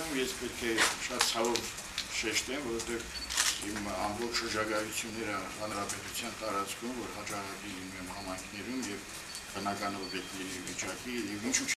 հարցերում ես պետք է շատ ցավով շեշտեմ, որովհետև իմ ամբողջ շրջագայությունները հանրապետության տարածքում, որ հաջողակի իմ համայնքներում եւ բնական օբյեկտների վիճակի եւ ինչու